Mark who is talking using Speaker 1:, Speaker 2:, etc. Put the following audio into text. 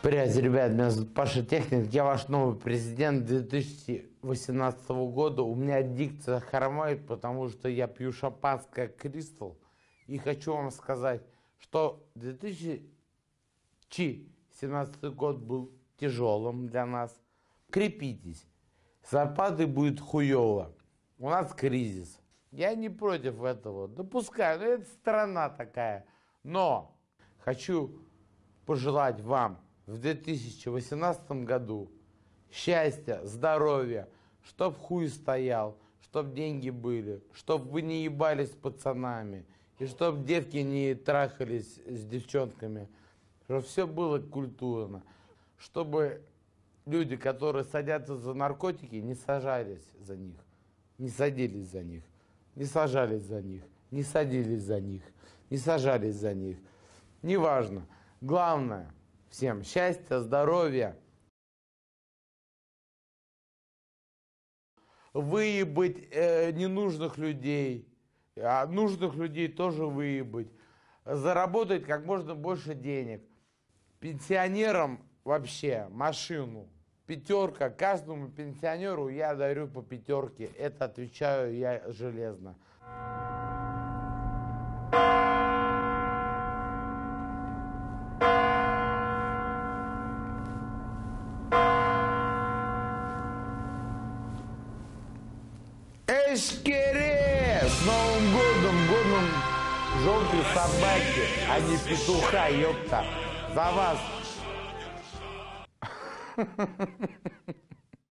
Speaker 1: Привет, ребят, меня зовут Паша Техник, я ваш новый президент 2018 года. У меня дикция хромает, потому что я пью шампанское Кристал. И хочу вам сказать, что 2017 год был тяжелым для нас. Крепитесь, зарплаты будет хуево, у нас кризис. Я не против этого, допускаю, это страна такая. Но хочу пожелать вам в 2018 году счастья, здоровья, чтоб хуй стоял, чтоб деньги были, чтоб вы не ебались с пацанами, и чтоб девки не трахались с девчонками, чтобы все было культурно, чтобы люди, которые садятся за наркотики, не сажались за них, не садились за них, не сажались за них, не садились за них, не сажались за них. Неважно. Главное, всем счастья, здоровья. Выебать ненужных людей, а нужных людей тоже выебать. Заработать как можно больше денег. Пенсионерам вообще машину. Пятерка. Каждому пенсионеру я дарю по пятерке. Это отвечаю я железно. Эшкере! С Новым годом! Годом желтой собаки, а не петуха, ёпта! За вас!